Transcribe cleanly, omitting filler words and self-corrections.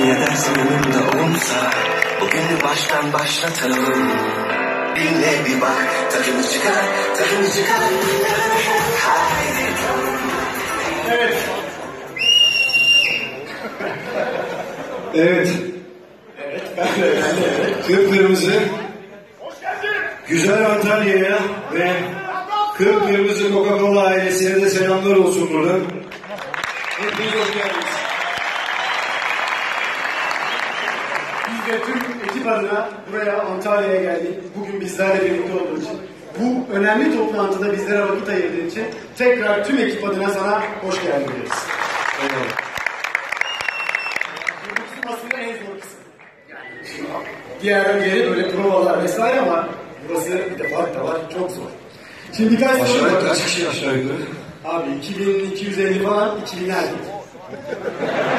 ya dersin önümde olsa, bugünü baştan başlatalım. Dinle bir bak, tadını çıkar, tadını çıkar. Haydi. Evet. Evet. Evet, ben de. Kıpkırmızı. Hoş geldin. Güzel Antalya'ya ve Kıpkırmızı Coca-Cola ailesine de selamlar olsun burada. Hepiniz hoş geldiniz. Biz de tüm ekip adına buraya Antalya'ya geldik. Bugün bizlerle birlikte olduğu için. Bu önemli toplantıda bizlere vakit ayırdığın için tekrar tüm ekip adına sana hoş geldin deriz. Eyvallah. Bu kısım aslında en zor kısım. Yani diğerleri böyle provalar vesaire ama burası bir de fark da var. Çok zor. Şimdi birkaç soru Aşağıda var. kaç kişi aşağı yukarı? Abi 2250 falan 2000'ler.